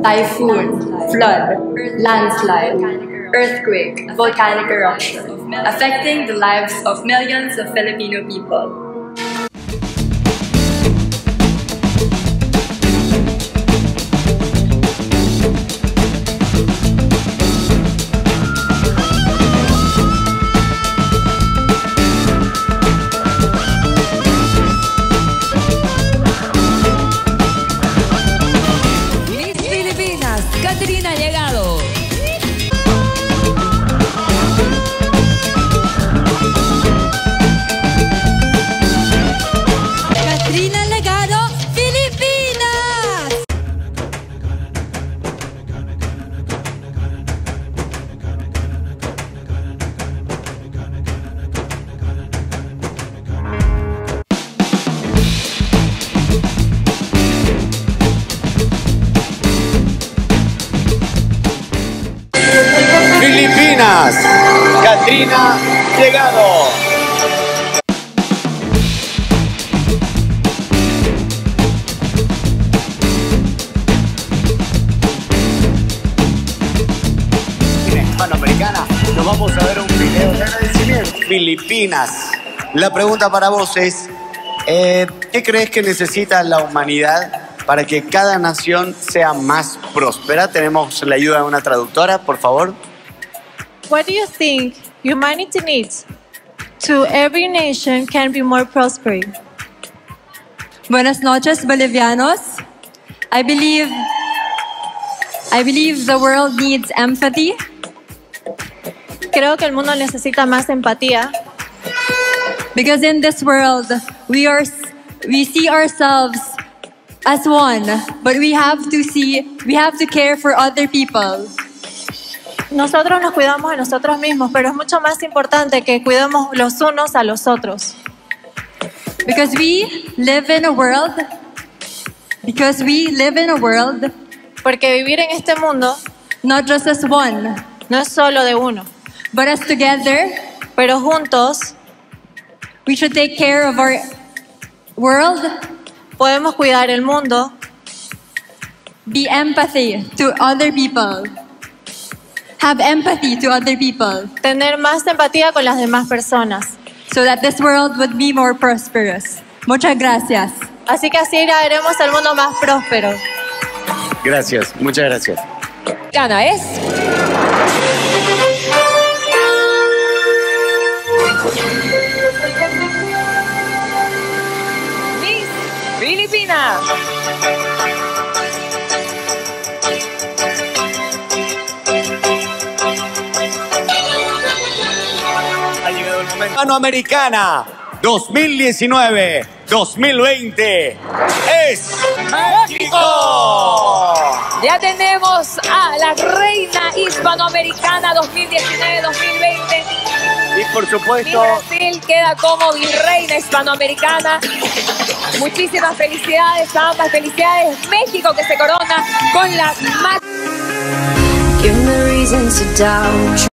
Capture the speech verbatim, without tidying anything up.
typhoon, flood, landslide, earthquake, volcanic eruption, affecting the lives of millions of Filipino people. Catrina ha llegado. Catrina Legado, Filipinas. Filipinas, Catrina Legado. En Hispanoamericana nos vamos a ver un video de agradecimiento. Filipinas. La pregunta para vos es, eh, ¿qué crees que necesita la humanidad para que cada nación sea más próspera? Tenemos la ayuda de una traductora, por favor. What do you think humanity needs to every nation can be more prosperous? Buenas noches, Bolivianos. I believe, I believe the world needs empathy. Creo que el mundo necesita más empatía. Because in this world, we are, we see ourselves as one, but we have to see, we have to care for other people. Nosotros nos cuidamos de nosotros mismos, pero es mucho más importante que cuidemos los unos a los otros. Because we live in a world, because we live in a world, Porque vivir en este mundo not just as one, no es solo de uno, but as together, pero juntos we should take care of our world, podemos cuidar el mundo, be empathy to other people, have empathy to other people, tener más empatía con las demás personas. so that this world would be more prosperous. Muchas gracias. Así que así haremos el mundo más próspero. Gracias, muchas gracias. Gana es. Miss Filipinas. Ha llegado el momento. Hispanoamericana dos mil diecinueve dos mil veinte es México. Ya tenemos a la reina hispanoamericana dos mil diecinueve dos mil veinte. Y por Mi supuesto, Brasil queda como virreina hispanoamericana. Muchísimas felicidades a ambas. Felicidades México, que se corona con la más. Give me reason to doubt.